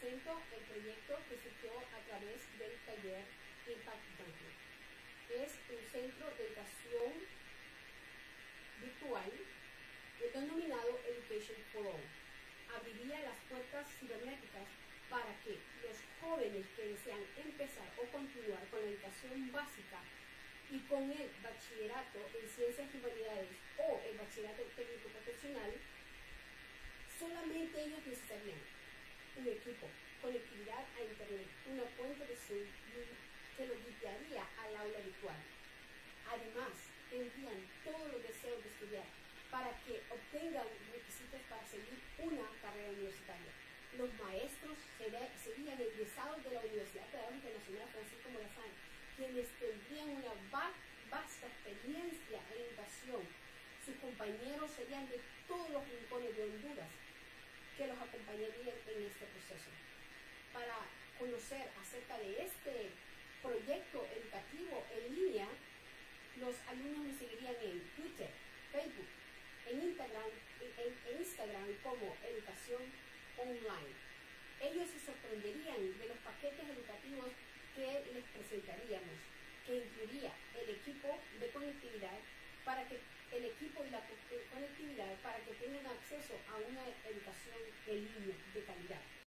presento el proyecto que surgió a través del taller Impact Banking. Es un centro de educación virtual denominado Education for All. Abriría las puertas cibernéticas para que los jóvenes que desean empezar o continuar con la educación básica y con el bachillerato en ciencias y humanidades o el bachillerato técnico profesional, solamente ellos necesitarían un equipo, conectividad a internet, una cuenta de Zoom que lo guiaría al aula virtual. Además, tendrían todos los deseos de estudiar para que obtengan requisitos para seguir una carrera universitaria. Los maestros serían egresados de la Universidad Pedagógica Nacional Francisco Morazán, quienes tendrían una vasta experiencia en educación. Sus compañeros serían de todos los rincones de Honduras que los acompañarían en este proceso. Para conocer acerca de este proyecto educativo en línea, los alumnos nos seguirían en Twitter, Facebook, en Instagram como Educación Online. Ellos se sorprenderían de los paquetes educativos que les presentaríamos, que incluiría el equipo de conectividad para que el equipo y la conectividad para que tengan acceso a una educación en línea de calidad.